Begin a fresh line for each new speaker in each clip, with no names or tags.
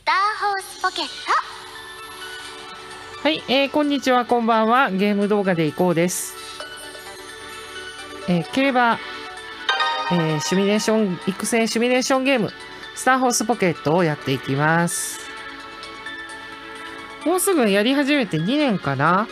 スターホースポケット。
はい、こんにちは、こんばんは。ゲーム動画でいこうです。競馬、シミュレーション、育成シミュレーションゲーム、スターホースポケットをやっていきます。もうすぐやり始めて2年かな。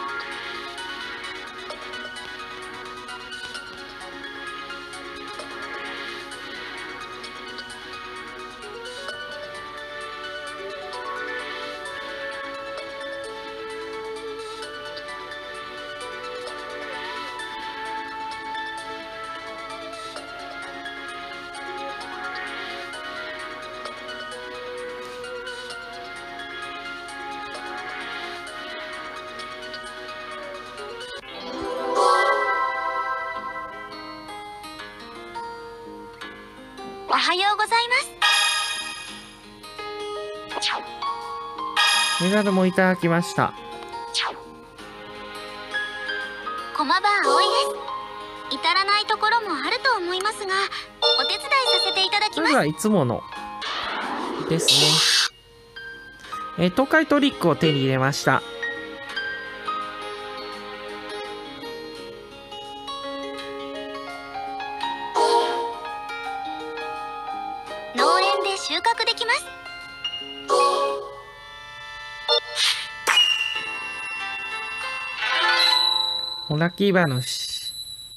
おはようございます。
メダルもいただきました。
駒場葵です。至らないところもあると思いますが、お手伝いさせていただきます。
それではいつものですね。東海トリックを手に入れました。
農園で収穫できます。
ラッキー馬主。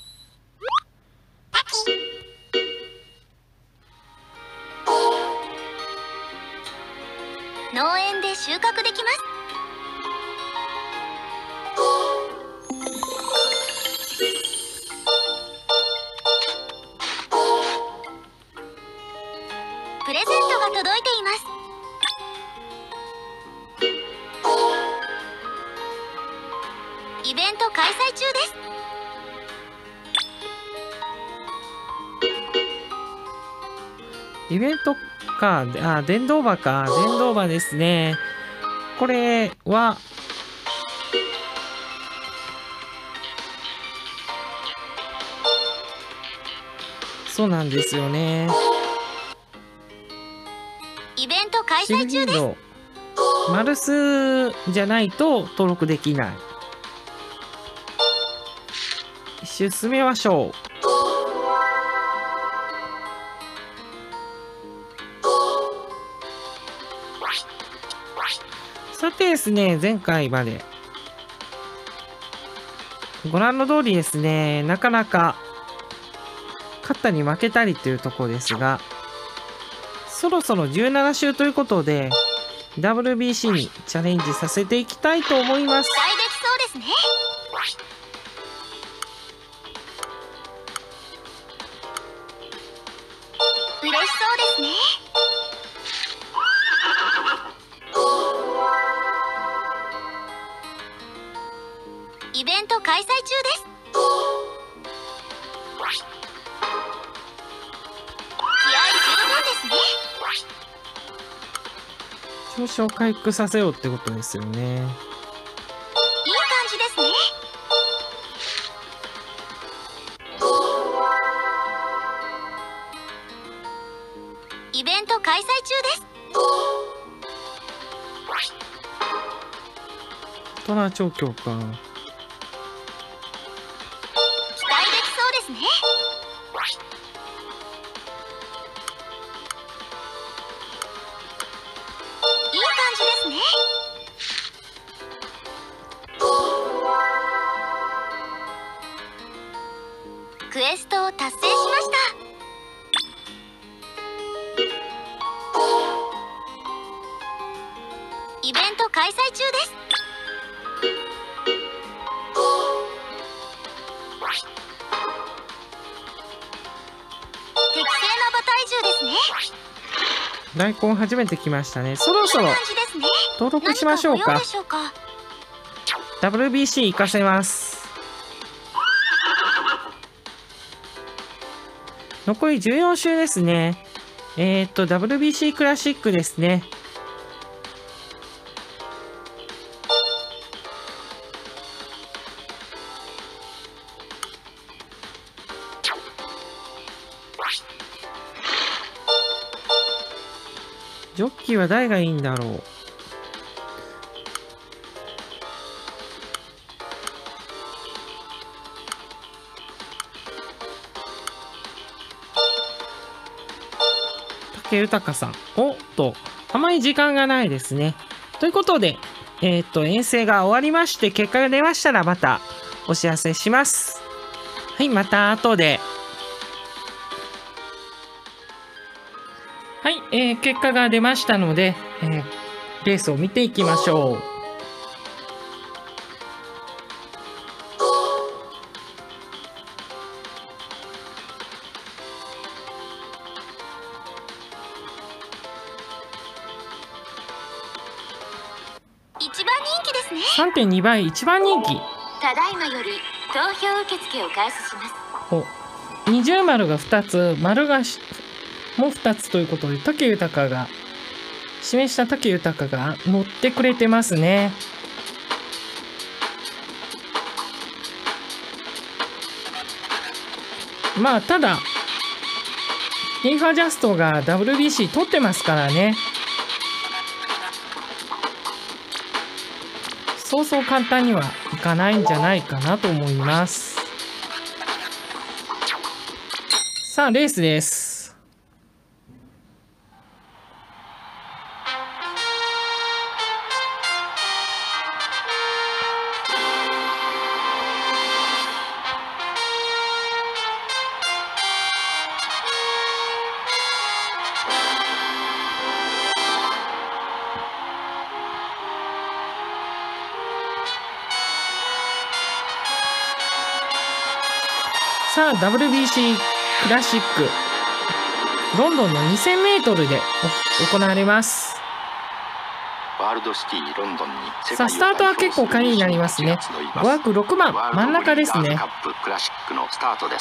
農園で収穫できます。プレゼントが届いています。イベント開催中です。
イベントか、電動馬か、電動馬ですね。これは、そうなんですよね。
イベント開
シル
催中です。
ギード、マルスじゃないと登録できない。一周進めましょう。さてですね、前回までご覧の通りですね、なかなか勝ったり負けたりというところですが、そろそろ17周ということで WBC にチャレンジさせていきたいと思います。
期待できそうですね。嬉しそうですね。イベント開催中です。気合十分ですね。
調子を回復させようってことですよね。
いい感じですね。イベント開催中です。
トナー調教か。
期待できそうですね。いい感じですね。クエストを達成しました。イベント開催中です。適正な馬体重ですね。
大根初めて来ましたね。そろそろ
いい感じですね。
登録しましょうか
何かご用で。しょうか。
WBC 行かせます。残り14周ですね。WBC クラシックですね。 ジョッキーは誰がいいんだろう。武豊さん。おっと、あまり時間がないですね。ということで、遠征が終わりまして、結果が出ましたらまたお知らせします。はい、また後で。はい、結果が出ましたので、レースを見ていきましょう。
一番人気ですね。
3.2 倍一番人気。
ただいまより投票受付を開始します。
お、二重丸が2つ、丸がもう2つということで、武豊が示した武豊が乗ってくれてますね。まあただリーファジャストが WBC 取ってますからね。そうそう簡単にはいかないんじゃないかなと思います。さあレースです。さあ WBC クラシックロンドンの 2000m で行われます。
ワールドシティロンドンに
さあスタートは結構鍵になりますね。5枠6番真ん中ですね。
カップクラシックのスタートです。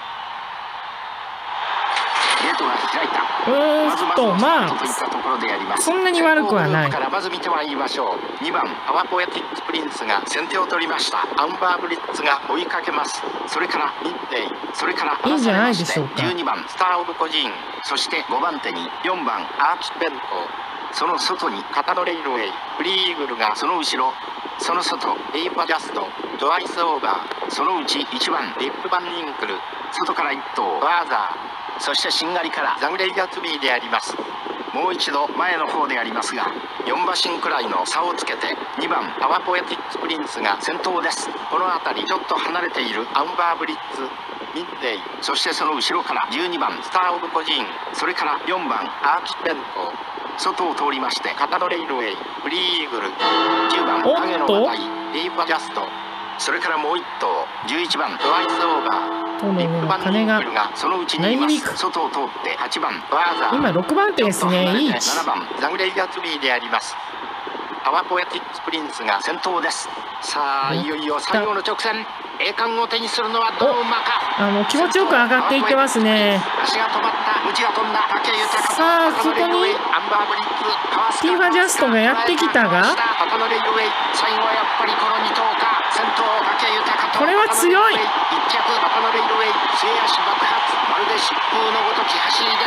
ゲートが開いた。
まあそんなに悪くはない。
まず見てまいりましょう。2番アワポエティックプリンスが先手を取りました。アンバーブリッツが追いかけます。それからミッデイ、それから
いいんじゃないでしょうか。
12番スターオブコジーン、そして5番手に4番アーチベント、その外にカタドレイルウェイ、フリーイーグルがその後ろ、その外エイパジャスト、ドワイスオーバー、そのうち1番リップバンニンクル、外から1頭バーザー、そしてしんがりからザグレイガツビーであります。もう一度前の方でありますが4馬身くらいの差をつけて2番アワポエティックプリンスが先頭です。この辺りちょっと離れているアンバーブリッツ、ミッデイ、そしてその後ろから12番スターオブコジーン、それから4番アーチベント、外を通りましてカタドレイルウェイ、フリーイーグル、10番影の馬体エイファジャスト、それからもう1頭11番ドワイスオーバー、リップバンニングルがそのうちにいます。外を通って8番バーザー、
今6番手ですね。いい位置。
7番ザグレイガツビーであります。アワポエティックプリンスが先頭です。さあいよいよ最後の直線、栄冠を手にするのはどの馬か。
気持ちよく上がっていってますね。
足が止まった、内が飛んだ武豊。
さあそこにティーファジャストがやってきたが、
最後はやっぱりこの2頭か。先頭武豊と
これは強い。
1着パパノレイルウェイ、末脚爆発、まるで疾風のごとき走りです。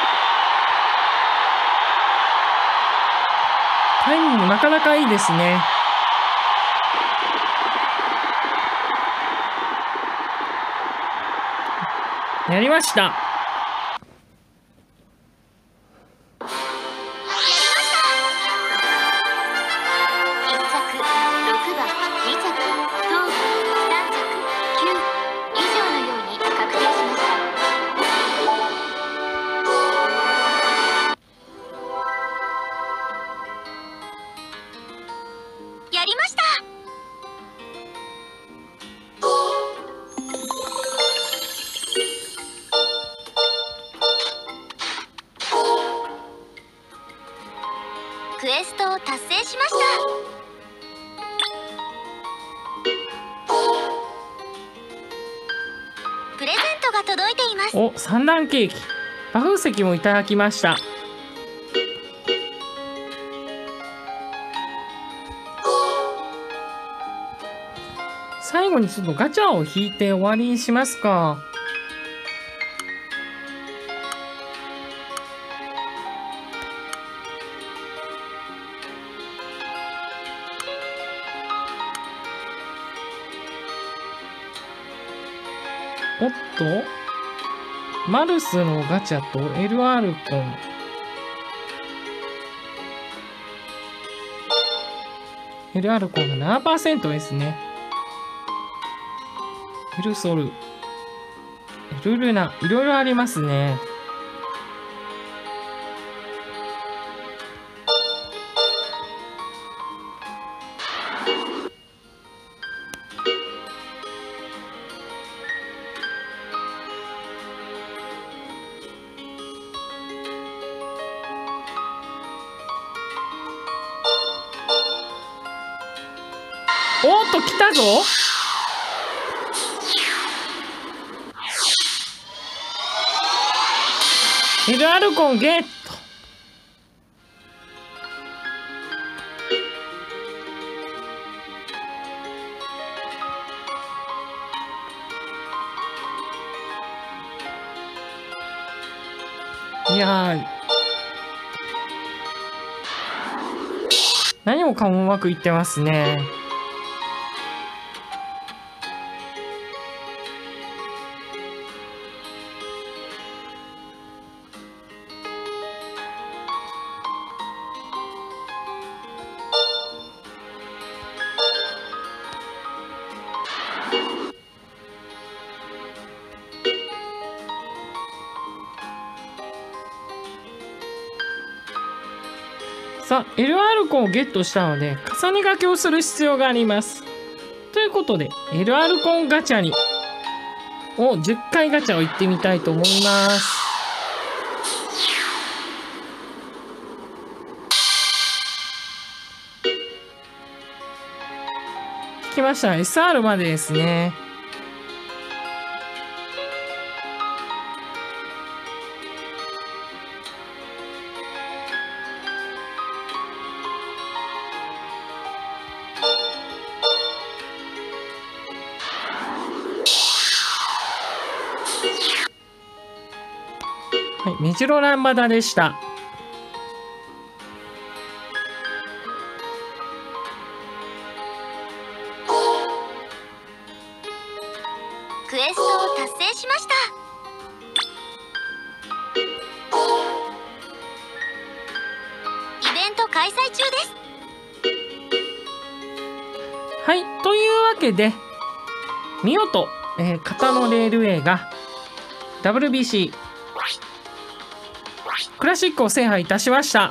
タイムもなかなかいいですね。やりました。
クエストを達成しました。プレゼントが届いています。
お、3段ケーキ、馬風石もいただきました。最後にちょっとガチャを引いて終わりにしますか。 おっとマルスのガチャと LR コン。LR コンが 7% ですね。エルソル、エルルナ、いろいろありますね。おっと来たぞ。LR コンゲット。いやー、何もかもうまくいってますね。さあ LR コンをゲットしたので重ね掛けをする必要があります。ということで LR コンガチャに10回ガチャを行ってみたいと思います。引きました。 SR までですね。はい、メジロランバダでした。
クエストを達成しました。イベント開催中です。
はい、というわけで見事、型のレールウェイが WBC クラシックを制覇いたしました。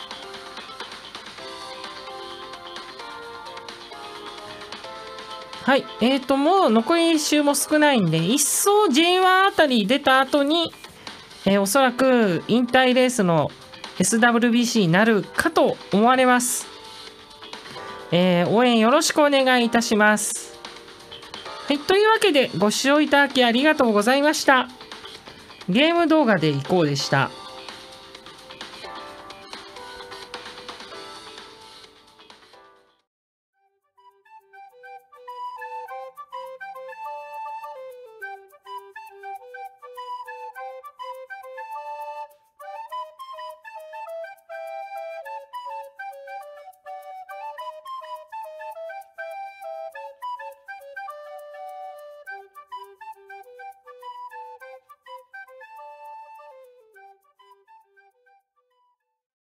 はい、もう残り週も少ないんで、一層 J1 あたり出た後に、おそらく引退レースの SWBC になるかと思われます。応援よろしくお願いいたします。はい、というわけでご視聴いただきありがとうございました。ゲーム動画でいこうでした。